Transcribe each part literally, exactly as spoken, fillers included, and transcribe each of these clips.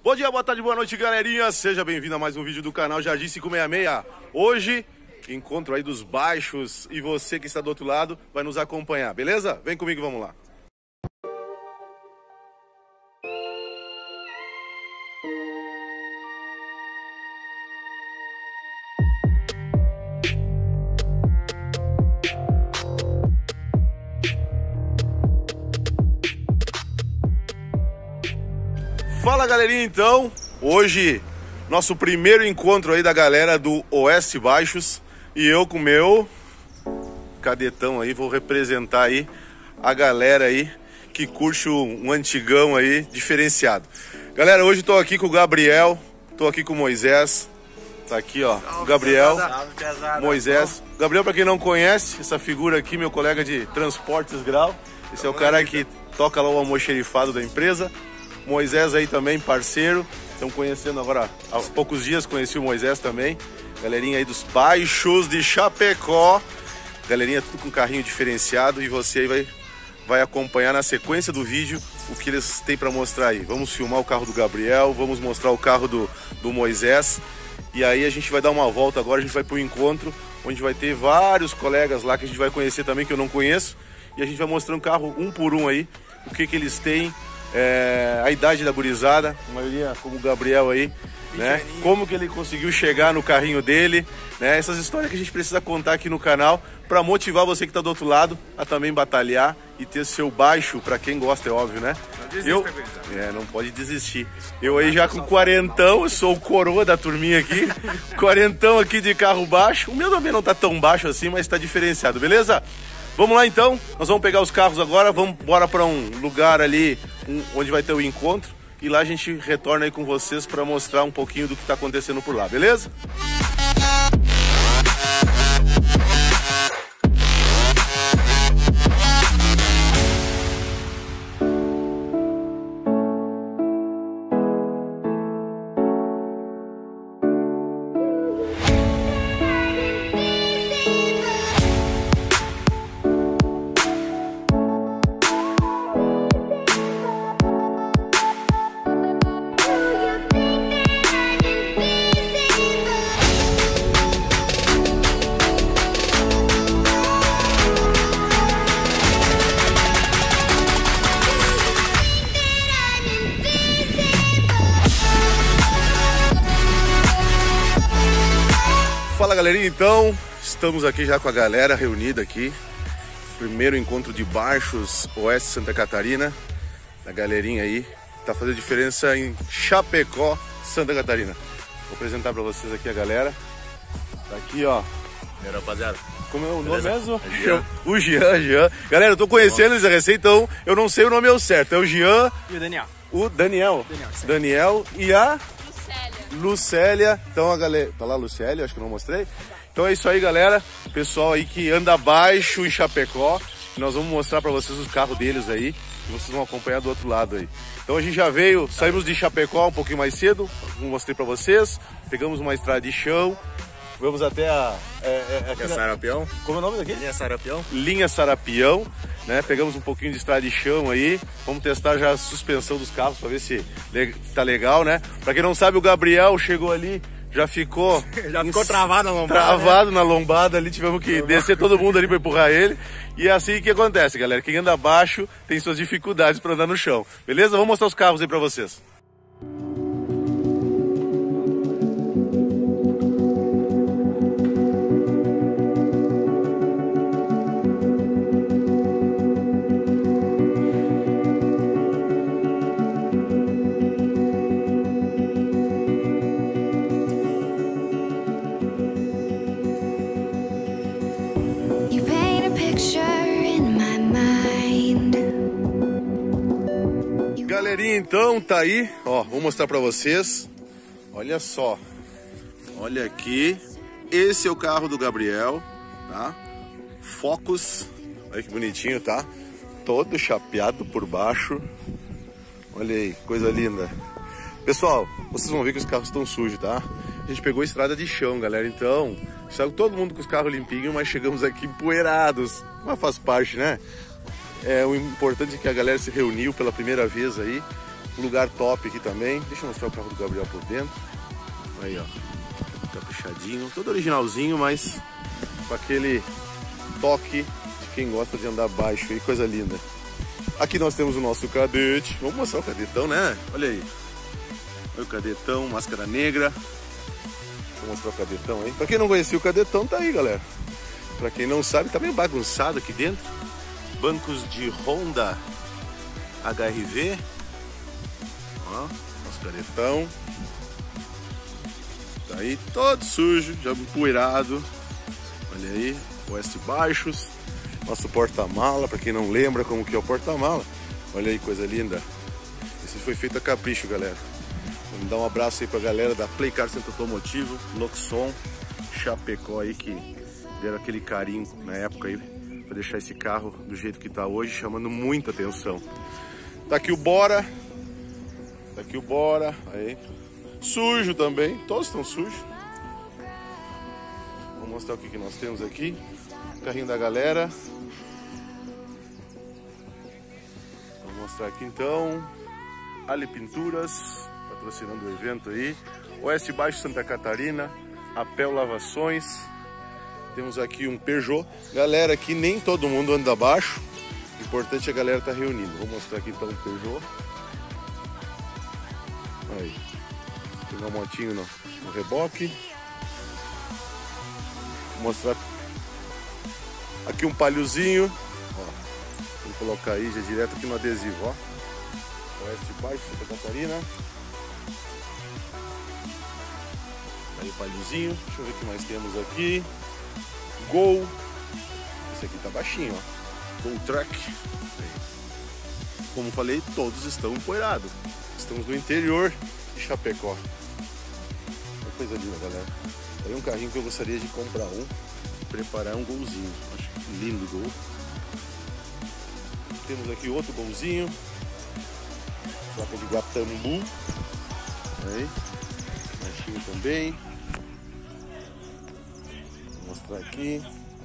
Bom dia, boa tarde, boa noite, galerinha. Seja bem-vindo a mais um vídeo do canal Jardim quinhentos e sessenta e seis. Hoje, encontro aí dos baixos e você que está do outro lado vai nos acompanhar, beleza? Vem comigo, vamos lá. Fala, galerinha, então, hoje nosso primeiro encontro aí da galera do Oeste Baixos e eu com o meu cadetão aí, vou representar aí a galera aí que curte um antigão aí diferenciado. Galera, hoje tô aqui com o Gabriel, tô aqui com o Moisés, tá aqui ó, o Gabriel, Moisés. Gabriel, pra quem não conhece, essa figura aqui, meu colega de Transportes Grau, esse é o cara que toca lá o almoxerifado da empresa. Moisés aí também, parceiro, estão conhecendo agora, há poucos dias conheci o Moisés também, galerinha aí dos baixos de Chapecó, galerinha tudo com carrinho diferenciado e você aí vai, vai acompanhar na sequência do vídeo o que eles têm para mostrar aí. Vamos filmar o carro do Gabriel, vamos mostrar o carro do, do Moisés e aí a gente vai dar uma volta agora, a gente vai para o encontro, onde vai ter vários colegas lá que a gente vai conhecer também, que eu não conheço, e a gente vai mostrar um carro um por um aí, o que que eles têm. É, a idade da gurizada, a maioria como o Gabriel aí, né? Como que ele conseguiu chegar no carrinho dele, né? Essas histórias que a gente precisa contar aqui no canal para motivar você que está do outro lado a também batalhar e ter seu baixo, para quem gosta, é óbvio, né? Não desista, eu, é, não pode desistir. Eu aí já com quarentão, eu sou o coroa da turminha aqui, quarentão aqui de carro baixo. O meu também não tá tão baixo assim, mas está diferenciado, beleza? Vamos lá então, nós vamos pegar os carros agora, vamos embora para um lugar ali um, onde vai ter o encontro e lá a gente retorna aí com vocês para mostrar um pouquinho do que está acontecendo por lá, beleza? Fala, galerinha, então estamos aqui já com a galera reunida aqui, primeiro encontro de baixos Oeste Santa Catarina, a galerinha aí tá fazendo diferença em Chapecó, Santa Catarina. Vou apresentar para vocês aqui a galera, tá aqui ó, e aí, rapaziada, como é o nome beleza? mesmo? É Jean. O Jean, Jean. Galera, eu tô conhecendo eles a recém, então eu não sei o nome ao certo, é o Jean e o Daniel. O Daniel, Daniel, Daniel e a Lucélia, então a galera, tá lá a Lucélia, acho que não mostrei. Então é isso aí, galera, pessoal aí que anda baixo em Chapecó, nós vamos mostrar pra vocês os carros deles aí, e vocês vão acompanhar do outro lado aí. Então a gente já veio, saímos de Chapecó um pouquinho mais cedo, como mostrei pra vocês, pegamos uma estrada de chão, vamos até a... É, é, é Sarapião. Como é o nome daqui? Linha Sarapião. Linha Sarapião, né? Pegamos um pouquinho de estrada de chão aí, vamos testar já a suspensão dos carros para ver se tá legal, né? Para quem não sabe, o Gabriel chegou ali, já ficou... já ficou travado na lombada. Travado né? na lombada ali, tivemos que descer todo mundo ali para empurrar ele. E é assim que acontece, galera. Quem anda abaixo tem suas dificuldades para andar no chão. Beleza? Vamos mostrar os carros aí para vocês. Galerinha, então tá aí, ó, vou mostrar pra vocês. Olha só, olha aqui, esse é o carro do Gabriel, tá? Focus, olha que bonitinho, tá? Todo chapeado por baixo. Olha aí, coisa linda. Pessoal, vocês vão ver que os carros estão sujos, tá? A gente pegou estrada de chão, galera, então saiu todo mundo com os carros limpinhos, mas chegamos aqui empoeirados. Mas faz parte, né? É, o importante é que a galera se reuniu pela primeira vez aí Um lugar top aqui também. Deixa eu mostrar o carro do Gabriel por dentro. Aí, ó. Caprichadinho. Todo originalzinho, mas com aquele toque de quem gosta de andar baixo aí. Coisa linda. Aqui nós temos o nosso cadete. Vamos mostrar o cadetão, né? Olha aí. Olha o cadetão, máscara negra. Vou mostrar o cadetão aí. Pra quem não conhecia o cadetão, tá aí, galera. Pra quem não sabe, tá meio bagunçado aqui dentro. Bancos de Honda H R V. Ó, nosso cadetão. Tá aí todo sujo, já empoeirado. Olha aí, Oeste Baixos. Nosso porta-mala, pra quem não lembra como que é o porta-mala. Olha aí, coisa linda. Esse foi feito a capricho, galera. Vamos dar um abraço aí pra galera da Play Car Centro Automotivo, Luxon, Chapecó aí, que deram aquele carinho na época aí pra deixar esse carro do jeito que tá hoje, chamando muita atenção. Tá aqui o Bora. Tá aqui o Bora. Aí. Sujo também. Todos estão sujos. Vou mostrar o que, que nós temos aqui. Carrinho da galera. Vou mostrar aqui então. Ali Pinturas, patrocinando o evento aí. Oeste Baixo Santa Catarina. Apel Lavações. Temos aqui um Peugeot. Galera, aqui nem todo mundo anda abaixo. O importante é a galera estar tá reunindo. Vou mostrar aqui então o Peugeot. Aí. Tem uma motinho no, no reboque. Vou mostrar aqui um palhozinho. Ó, vou colocar aí já direto aqui no adesivo, ó. Oeste Baixo, Santa Catarina. Aí o palhozinho. Deixa eu ver o que mais temos aqui. Gol. Esse aqui tá baixinho, ó. Gol Truck. Como falei, todos estão empoeirados. Estamos no interior de Chapecó. Uma coisa linda, galera. Aí um carrinho que eu gostaria de comprar um e preparar um golzinho. Acho lindo o gol. Temos aqui outro golzinho. Placa de Guatambu. Aí. Baixinho também. Vou mostrar aqui.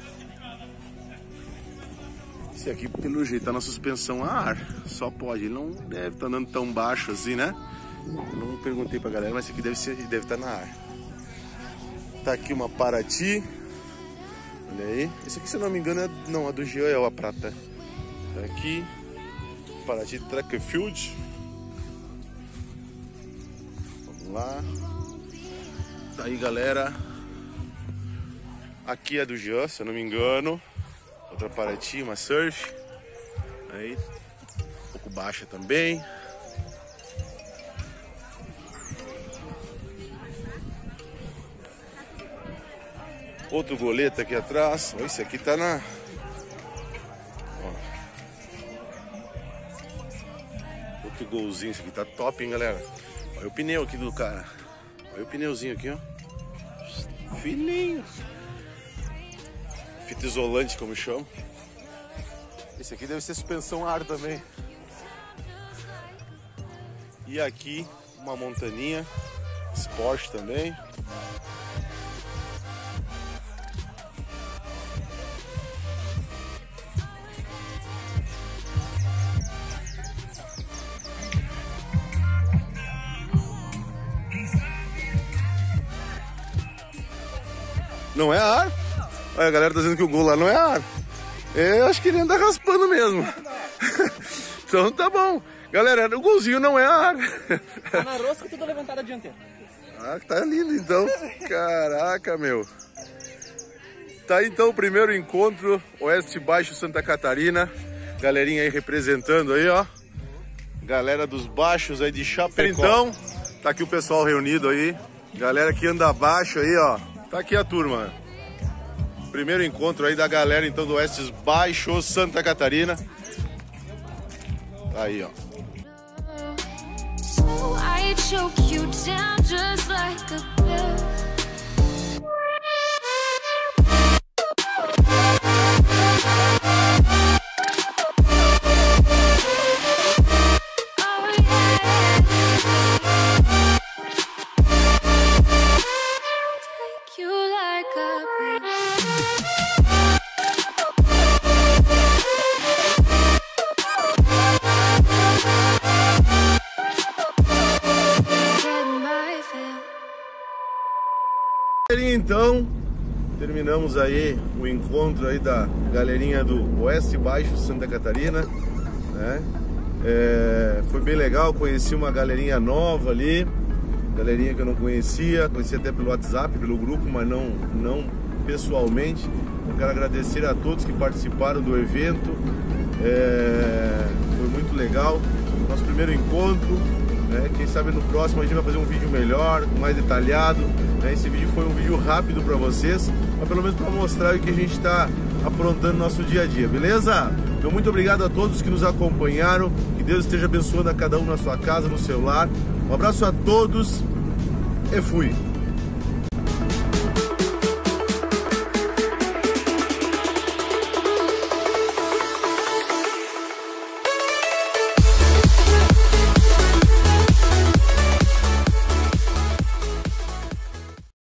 Esse aqui, pelo jeito, tá na suspensão a ar. Só pode. Ele não deve estar andando tão baixo assim, né? Eu não perguntei pra galera, mas esse aqui deve ser, deve estar na ar. Tá aqui uma Paraty. Olha aí. Esse aqui, se eu não me engano, é... não, a do Jean é a prata. Tá aqui. Paraty Track Field. Vamos lá. Tá aí, galera. Aqui é do Jean, se eu não me engano. Outra Paraty, uma Surf. Aí. Um pouco baixa também. Outro goleta aqui atrás. Ó, esse aqui tá na... Ó. Outro golzinho. Esse aqui tá top, hein, galera. Olha o pneu aqui do cara. Olha o pneuzinho aqui, ó. Fininho. Fita isolante, como chama. Esse aqui deve ser suspensão a ar também. E aqui uma montaninha Sport também. Não é ar? Olha, a galera tá dizendo que o gol lá não é ar. Eu acho que ele anda raspando mesmo. Então tá bom. Galera, o golzinho não é ar. Tá na rosca e tudo levantado a dianteira. Ah, tá lindo então. Caraca, meu. Tá aí então o primeiro encontro Oeste Baixo Santa Catarina. Galerinha aí representando aí, ó. Galera dos baixos aí de Chapecó. Então, tá aqui o pessoal reunido aí. Galera que anda abaixo aí, ó. Tá aqui a turma. Primeiro encontro aí da galera então do Oeste Baixo Santa Catarina. Tá aí, ó. So I choke you down just like a pill. Então, terminamos aí o encontro aí da galerinha do Oeste Baixo, Santa Catarina, né? É, foi bem legal, conheci uma galerinha nova ali, galerinha que eu não conhecia, conheci até pelo WhatsApp, pelo grupo, mas não, não pessoalmente. Eu quero agradecer a todos que participaram do evento, é, foi muito legal, nosso primeiro encontro, né? Quem sabe no próximo a gente vai fazer um vídeo melhor, mais detalhado, né? Esse vídeo foi um vídeo rápido para vocês, mas pelo menos para mostrar o que a gente está aprontando no nosso dia a dia, beleza? Então muito obrigado a todos que nos acompanharam, que Deus esteja abençoando a cada um na sua casa, no seu lar. Um abraço a todos e fui!